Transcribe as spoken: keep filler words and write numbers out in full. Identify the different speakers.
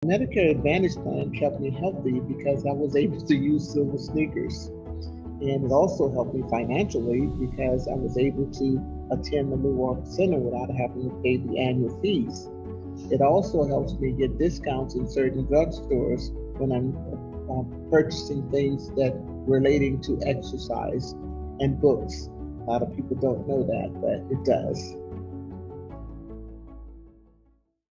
Speaker 1: Medicare Advantage plan kept me healthy because I was able to use silver sneakers. And it also helped me financially because I was able to attend the Milwaukee Center without having to pay the annual fees. It also helps me get discounts in certain drugstores when I'm uh, purchasing things that relating to exercise and books. A lot of people don't know that, but it does.